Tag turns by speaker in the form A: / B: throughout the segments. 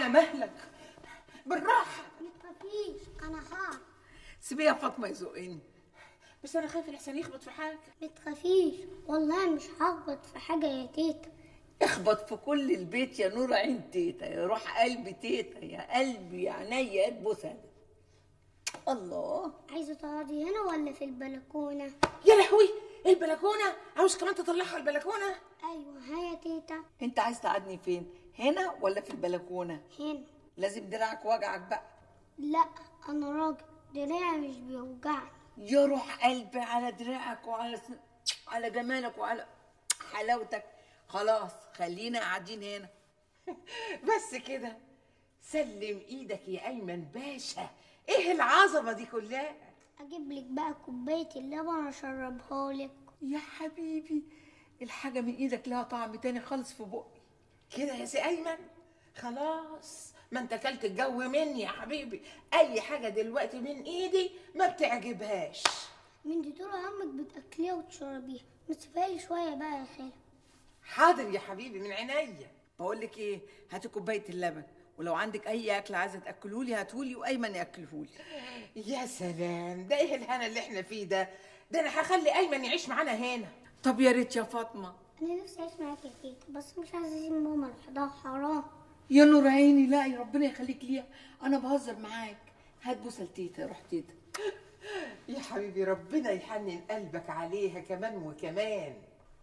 A: على مهلك بالراحه.
B: ما تخافيش انا هعرف.
A: سيبيه يا فاطمه يزقني، بس انا خايف لحسن يخبط في حاجه.
B: ما تخافيش والله مش هخبط في حاجه يا تيتا.
C: اخبط في كل البيت يا نور عين تيتا، يا روح قلبي تيتا، يا قلبي يا عينيا ابوسها. الله.
B: عايزه تقعدي هنا ولا في البلكونه؟
A: يا لهوي البلكونه، عاوز كمان تطلعها البلكونه؟
B: ايوه ها يا تيتا.
C: انت عايز تقعدني فين؟ هنا ولا في البلكونه؟
B: هنا.
C: لازم دراعك وجعك بقى.
B: لا انا راجل دراعي مش بيوجعني.
C: يا روح قلبي على دراعك على جمالك وعلى حلاوتك. خلاص خلينا قاعدين هنا.
A: بس كده. سلم ايدك يا ايمن باشا، ايه العظمه دي كلها؟
B: اجيب لك بقى كوبايه اللبن اشربها لك.
C: يا حبيبي الحاجه من ايدك لها طعم تاني خالص في بقي.
A: كده يا سي ايمن خلاص، ما انت كلت الجو مني يا حبيبي. اي حاجه دلوقتي من ايدي ما بتعجبهاش.
B: من دي طول عمرك بتاكليها وتشربيها، ما تسيبها لي شويه بقى يا خاله.
A: حاضر يا حبيبي من عينيا.
C: بقول لك ايه، هاتي كوبايه اللبن، ولو عندك اي اكل عايزه تاكلهولي هاتهولي، وايمن ياكلهولي.
A: يا سلام، ده ايه الهنا اللي احنا فيه ده؟ ده انا هخلي ايمن يعيش معانا هنا.
C: طب يا ريت يا فاطمه.
B: انا نفسي اعيش معاك يا تيتا، بس مش عايزه اسيب ماما لوحدها، حرام.
C: يا نور عيني، لا يا ربنا يخليك ليها، انا بهزر معاك. هات بوسه لتيتا، روح تيتا.
A: يا حبيبي ربنا يحنن قلبك عليها كمان وكمان.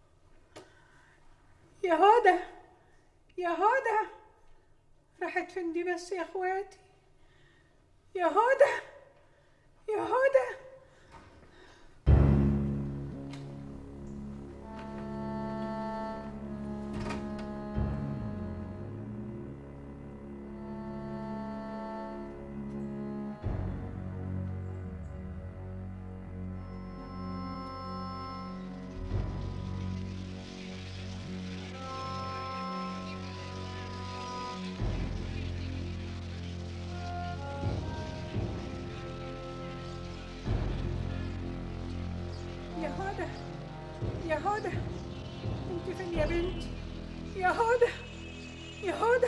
D: يا هدى يا هدى، راحت فين دي بس يا اخواتي؟ يا هدى يا هدى. يا هدى يا هدى، انت فين يا بنتي؟ يا هدى يا هدى.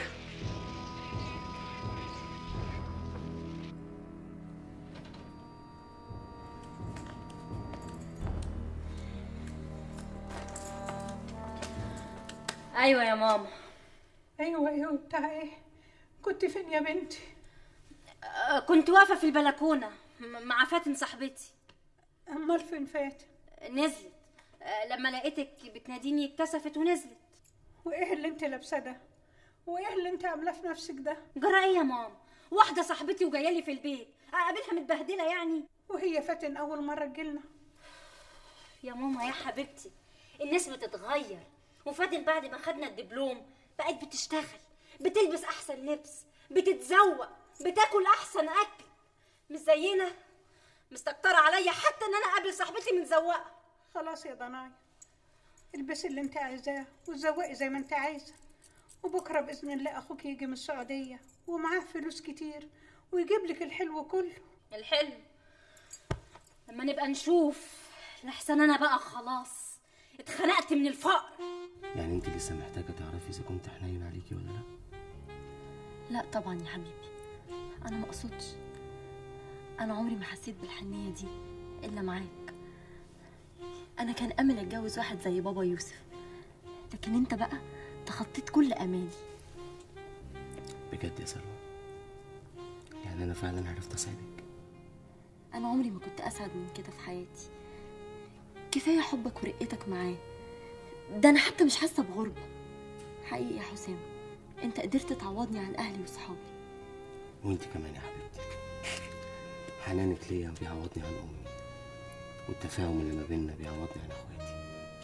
E: ايوه يا ماما.
D: ايوه بتاع ايه؟ كنت فين يا بنتي؟
E: كنت واقفه في البلكونه مع فاتن صاحبتي.
D: امال فين فاتن؟
E: نزلت. لما لقيتك بتناديني اتكسفت ونزلت.
D: وايه اللي انت لابسه ده؟ وايه اللي انت عاملاه في نفسك ده؟
E: جرى ايه يا ماما؟ واحده صاحبتي وجايه لي في البيت، اقابلها متبهدله يعني؟
D: وهي فاتن اول مره تجيلنا؟
E: يا ماما يا حبيبتي، الناس بتتغير، وفاتن بعد ما خدنا الدبلوم بقت بتشتغل، بتلبس احسن لبس، بتتزوق، بتاكل احسن اكل، مش زينا مستكتره عليا حتى ان انا اقابل صاحبتي متزوقه.
D: خلاص يا ضنايا، البسي اللي انت عايزاه وتزوقي زي ما انت عايزه، وبكره باذن الله اخوك يجي من السعوديه ومعاه فلوس كتير ويجيب لك الحلو كله.
E: الحلو لما نبقى نشوف، لحسن انا بقى خلاص اتخنقت من الفقر.
F: يعني انت لسه محتاجه تعرفي اذا كنت حنين عليكي ولا لا؟
G: لا طبعا يا حبيبي، انا ما اقصدش، انا عمري ما حسيت بالحنيه دي الا معاك. انا كان امل اتجوز واحد زي بابا يوسف، لكن انت بقى تخطيت كل امالي.
F: بجد يا سلوى؟ يعني انا فعلا عرفت اساعدك؟
G: انا عمري ما كنت اسعد من كده في حياتي. كفايه حبك ورقتك معاه، ده انا حتى مش حاسه بغربه. حقيقي يا حسام، انت قدرت تعوضني عن اهلي وصحابي.
F: وانت كمان يا حبيبتي، حنانك ليا بيعوضني عن امي، والتفاهم اللي ما بيننا بيعوضني عن اخواتي.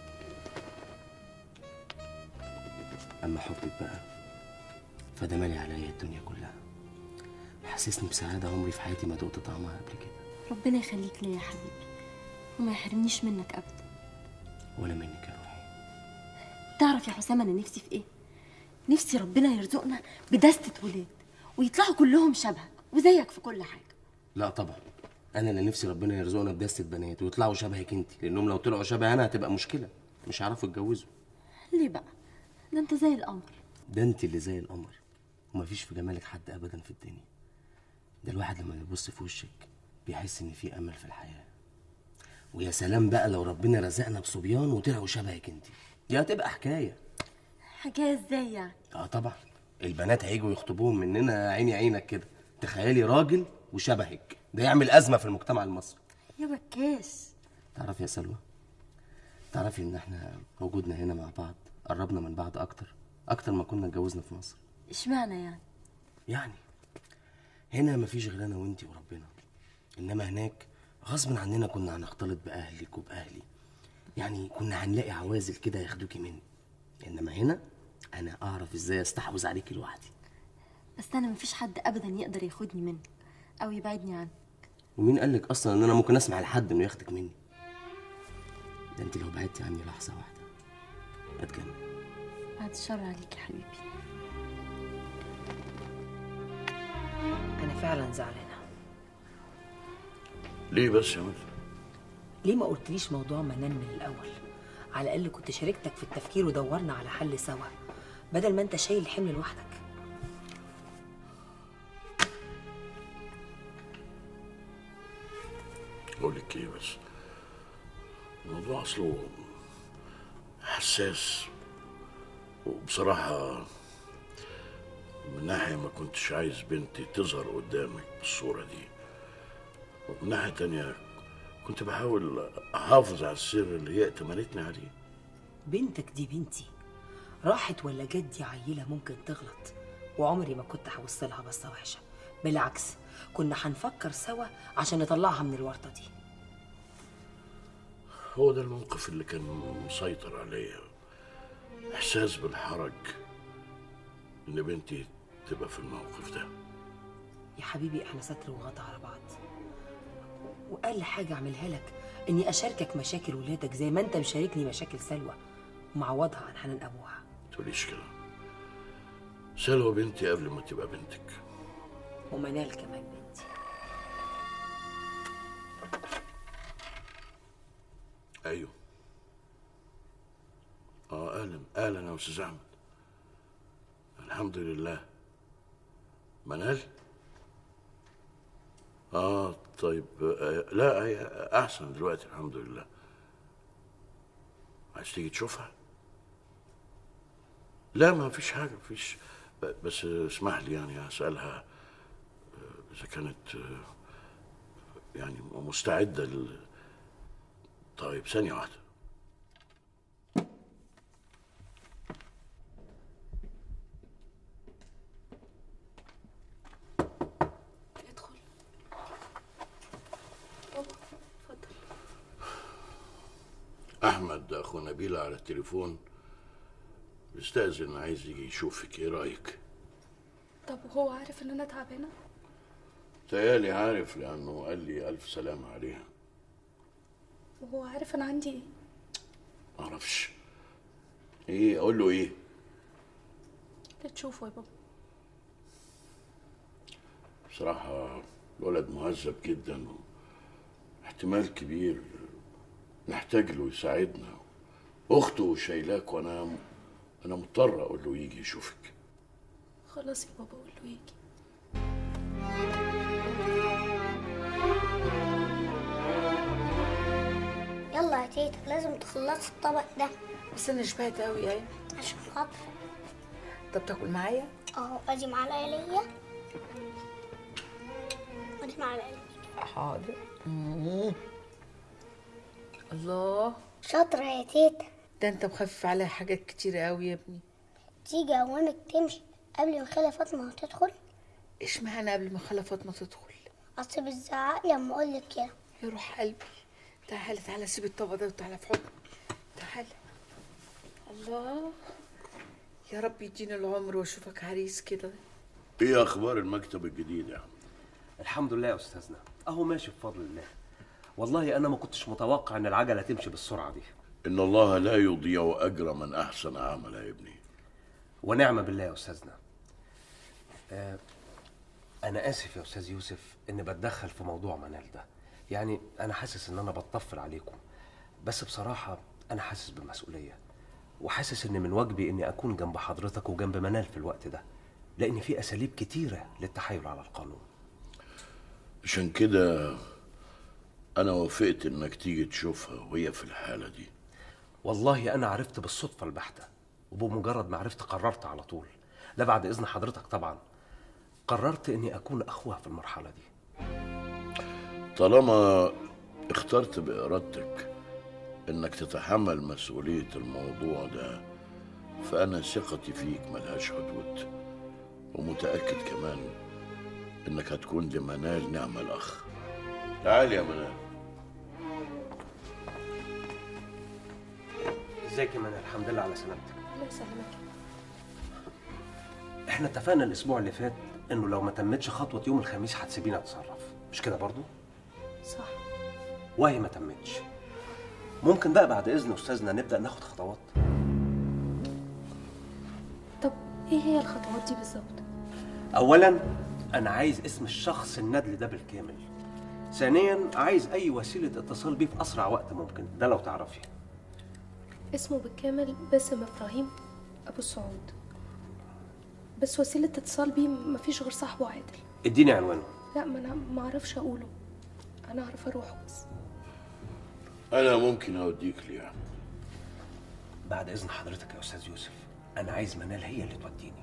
F: اما حبك بقى فده مالي عليا الدنيا كلها، حسسني بسعاده عمري في حياتي ما دقت طعمها قبل كده.
G: ربنا يخليك ليا يا حبيبي، وما يحرمنيش منك ابدا.
F: ولا منك يا روحي.
G: تعرف يا حسام انا نفسي في ايه؟ نفسي ربنا يرزقنا بدستة ولاد ويطلعوا كلهم شبهك وزيك في كل حاجه.
F: لا طبعا، انا اللي نفسي ربنا يرزقنا بدستة بنات ويطلعوا شبهك انت، لانهم لو طلعوا شبه انا هتبقى مشكله، مش هيعرفوا يتجوزوا.
G: ليه بقى؟ ده انت زي القمر.
F: ده انت اللي زي القمر، ومفيش في جمالك حد ابدا في الدنيا. ده الواحد لما بيبص في وشك بيحس ان في امل في الحياه. ويا سلام بقى لو ربنا رزقنا بصبيان وطلعوا شبهك انت، دي هتبقى حكايه.
G: حكايه ازاي يعني؟
F: طبعا البنات هيجوا يخطبوهم مننا عيني عينك كده. تخيلي راجل وشبهك، ده يعمل ازمه في المجتمع المصري.
G: يا بكاس.
F: تعرفي يا سلوى، تعرفي ان احنا وجودنا هنا مع بعض قربنا من بعض اكتر ما كنا اتجوزنا في مصر.
G: اشمعنى يعني؟
F: يعني هنا مفيش غير انا وانتي وربنا، انما هناك غصب عننا كنا هنختلط باهلك وباهلي، يعني كنا هنلاقي عوازل كده ياخدوكي مني. انما هنا انا اعرف ازاي استحوذ عليكي لوحدي.
G: بس انا مفيش حد ابدا يقدر ياخدني منك او يبعدني عنك.
F: ومين قالك اصلا ان انا ممكن اسمع لحد انه ياخدك مني؟ ده انت لو بعدتي عني لحظه واحده هتجنن.
G: بعد الشر عليك يا حبيبي.
H: أنا فعلا زعلانة.
I: ليه بس يا مدى؟
H: ليه ما قلتليش موضوع منال من الأول؟ على الأقل كنت شاركتك في التفكير ودورنا على حل سوا، بدل ما أنت شايل الحمل لوحدك.
I: أقول لك إيه بس، الموضوع أصله حساس، وبصراحة من ناحية ما كنتش عايز بنتي تظهر قدامك بالصورة دي، ومن ناحية تانية كنت بحاول أحافظ على السر اللي هي ائتمنتني عليه.
H: بنتك دي بنتي، راحت ولا جت دي عيلة ممكن تغلط، وعمري ما كنت هوصلها بصة وحشة، بالعكس كنا هنفكر سوا عشان نطلعها من الورطة دي.
I: هو ده الموقف اللي كان مسيطر عليا، إحساس بالحرج إن بنتي تبقى في الموقف ده.
H: يا حبيبي احنا ستر وغطا على بعض، وأقل حاجة أعملها لك إني أشاركك مشاكل ولادك زي ما أنت مشاركني مشاكل سلوى، ومعوضها عن حنان أبوها.
I: تقوليش كده، سلوى بنتي قبل ما تبقى بنتك،
H: ومنال كمان بنتي.
I: أيوه. أهلا يا أستاذ أحمد. الحمد لله. منال؟ طيب. لا هي أحسن دلوقتي الحمد لله. عايز تيجي تشوفها؟ لا ما فيش حاجة، مفيش، بس اسمح لي يعني هسألها إذا كانت يعني مستعدة طيب ثانية واحدة.
E: ادخل بابا، اتفضل.
I: أحمد أخو نبيلة على التليفون بيستأذن، عايز يجي يشوفك، إيه رأيك؟
E: طب وهو عارف ان انا تعبانه؟
I: تهيألي عارف، لأنه قال لي ألف سلامة عليها.
E: وهو عارف انا عندي ايه؟
I: معرفش. إيه أقول له إيه؟
E: اللي تشوفه يا بابا.
I: بصراحة الولد مهذب جدا، واحتمال كبير نحتاج له يساعدنا. أخته شايلاك، وأنا مضطر أقول له يجي يشوفك.
E: خلاص يا بابا قول له يجي.
B: يلا يا تيتا لازم تخلصي الطبق ده
A: بس انا شبعت قوي يا عيني.
B: عشان خاطر.
A: طب تاكل معايا؟
B: اهو ادي معلقه ليا ادي معلقه ليا.
A: حاضر. الله،
B: شاطره يا تيتا.
A: ده انت مخفف عليها حاجات كتيرة قوي يا ابني.
B: تيجي اوامك تمشي قبل ما خالة فاطمه تدخل.
A: اشمعنى قبل ما خالة فاطمة تدخل؟
B: اصل بتزعق لي اما اقول لك كده.
A: يا روح قلبي، تعالى تعالى سيب الطبق ده وتعالى في حضني. تعالى. الله، يا رب يديني العمر واشوفك عريس كده.
I: إيه أخبار المكتب الجديد يا عم؟
J: الحمد لله يا أستاذنا، أهو ماشي بفضل الله. والله أنا ما كنتش متوقع إن العجلة تمشي بالسرعة دي.
I: إن الله لا يضيع أجر من أحسن عملا يا ابني.
J: ونعم بالله يا أستاذنا. أنا آسف يا أستاذ يوسف إني بتدخل في موضوع منال ده، يعني أنا حاسس إن أنا بتطفل عليكم، بس بصراحة أنا حاسس بالمسؤولية، وحاسس إن من واجبي إني أكون جنب حضرتك وجنب منال في الوقت ده. لان في اساليب كتيره للتحايل على القانون.
I: عشان كده انا وافقت انك تيجي تشوفها وهي في الحاله دي.
J: والله انا عرفت بالصدفه البحته، وبمجرد ما عرفت قررت على طول، لا بعد اذن حضرتك طبعا، قررت اني اكون اخوها في المرحله دي.
I: طالما اخترت بارادتك انك تتحمل مسؤوليه الموضوع ده، فانا ثقتي فيك ملهاش حدود، ومتاكد كمان انك هتكون لمنال نعم الاخ. تعال يا منال.
J: ازيك يا منال؟ الحمد لله على سلامتك.
K: الله يسلمك.
J: احنا اتفقنا الاسبوع اللي فات انه لو ما تمتش خطوه يوم الخميس هتسيبيني اتصرف، مش كده برضو؟
K: صح.
J: وهي ما تمتش. ممكن بقى بعد اذن استاذنا نبدا ناخد خطوات.
K: طب ايه هي الخطوات دي بالظبط؟
J: اولا انا عايز اسم الشخص الندل ده بالكامل. ثانيا عايز اي وسيله اتصال بيه في اسرع وقت ممكن، ده لو تعرفي.
K: اسمه بالكامل باسم ابراهيم ابو السعود، بس وسيله اتصال بيه مفيش غير صاحبه عادل.
J: اديني عنوانه.
K: لا، ما انا ما اعرفش اقوله، انا اعرف اروحه بس.
I: انا ممكن اوديك ليه.
J: بعد اذن حضرتك يا استاذ يوسف، انا عايز منال هي اللي توديني.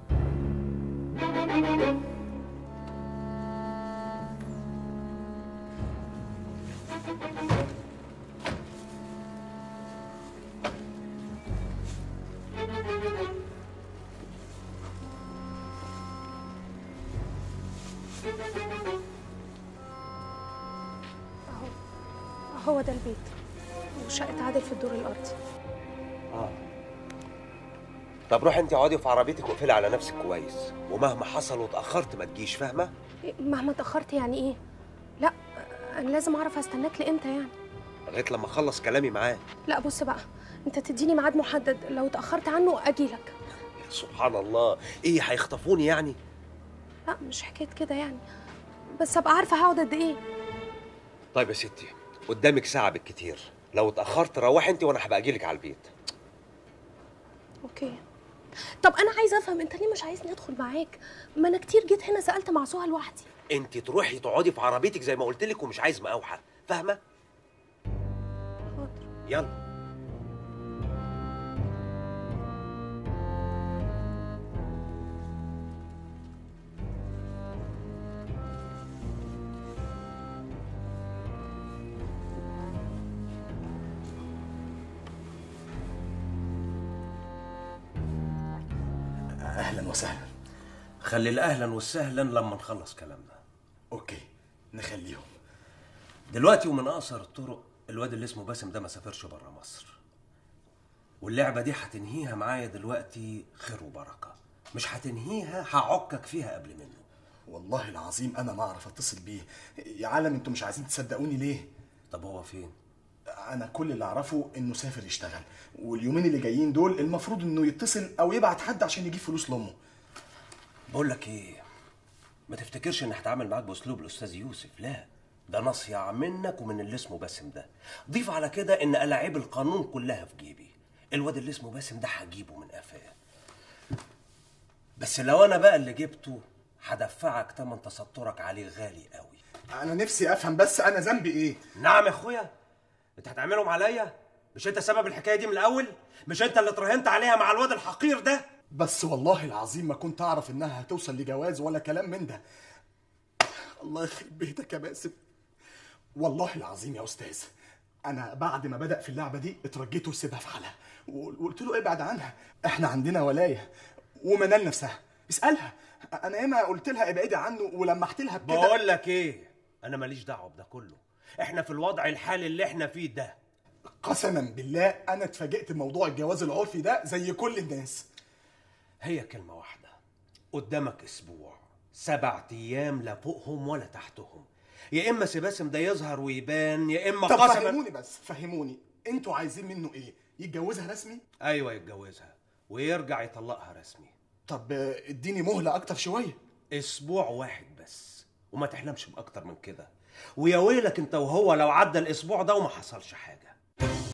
K: هو ده البيت، وشقة عادل في الدور الأرضي.
J: طب روحي انت اقعدي في عربيتك واقفلي على نفسك كويس، ومهما حصل واتاخرت ما تجيش، فاهمه؟
K: مهما اتأخرت يعني ايه؟ لا، أنا لازم أعرف هستناك لإمتى يعني؟
J: لغايه لما اخلص كلامي معاه.
K: لا بص بقى، أنت تديني ميعاد محدد، لو اتأخرت عنه أجيلك.
J: سبحان الله، ايه هيخطفوني يعني؟
K: لا مش حكاية كده يعني، بس أبقى عارفة هقعد قد إيه.
J: طيب يا ستي، قدامك ساعة بالكتير، لو اتأخرت روحي انت وانا هبقى اجيلك على البيت.
K: اوكي. طب انا عايزه افهم، انت ليه مش عايزني ادخل معاك؟ ما انا كتير جيت هنا سألت مع سهى لوحدي.
J: انت تروحي تقعدي في عربيتك زي ما قلت لك، ومش عايز مقاوحة، فاهمة؟
K: حاضر.
J: يلا.
L: اهلا وسهلا.
J: خلي الاهلا والسهلا لما نخلص كلامنا.
L: اوكي، نخليهم.
J: دلوقتي ومن اقصر الطرق، الواد اللي اسمه باسم ده ما سافرش بره مصر، واللعبه دي هتنهيها معايا دلوقتي خير وبركه، مش هتنهيها هعكك فيها قبل منه.
L: والله العظيم انا ما اعرف اتصل بيه يا عالم، انتوا مش عايزين تصدقوني ليه؟
J: طب هو فين؟
L: انا كل اللي اعرفه انه سافر يشتغل، واليومين اللي جايين دول المفروض انه يتصل او يبعت حد عشان يجيب فلوس لامه.
J: بقول لك ايه، ما تفتكرش اني هتعامل معاك باسلوب الاستاذ يوسف، لا، ده نصيع منك ومن اللي اسمه باسم ده. ضيف على كده ان الاعيب القانون كلها في جيبي. الواد اللي اسمه باسم ده هجيبه من قفاه، بس لو انا بقى اللي جبته هدفعك تمن تسترك عليه غالي قوي.
L: انا نفسي افهم بس انا ذنبي ايه؟
J: نعم يا اخويا، انت هتعملهم عليا؟ مش انت سبب الحكايه دي من الاول؟ مش انت اللي اتراهنت عليها مع الواد الحقير ده؟
L: بس والله العظيم ما كنت اعرف انها هتوصل لجواز ولا كلام من ده. الله يخرب بيتك يا باسم. والله العظيم يا استاذ، انا بعد ما بدأ في اللعبه دي اترجيت وسيبها في حالها، وقلت له ابعد عنها، احنا عندنا ولايه. ومنال نفسها اسالها، انا ياما قلت لها ابعدي عنه ولمحت لها بكده.
J: بقول لك ايه، انا ماليش دعوه بده كله، احنا في الوضع الحالي اللي احنا فيه ده.
L: قسما بالله انا اتفاجئت بموضوع الجواز العرفي ده زي كل الناس.
J: هي كلمه واحده، قدامك اسبوع، 7 ايام، لا فوقهم ولا تحتهم. يا اما سباسم ده يظهر ويبان، يا اما
L: طب
J: قسما.
L: فهموني بس، فهموني، انتوا عايزين منه ايه؟ يتجوزها رسمي؟
J: ايوه يتجوزها ويرجع يطلقها رسمي.
L: طب اديني مهله اكتر شويه.
J: اسبوع واحد بس، وما تحلمش باكتر من كده، ويا ويلك انت وهو لو عدى الاسبوع ده وما حصلش حاجه.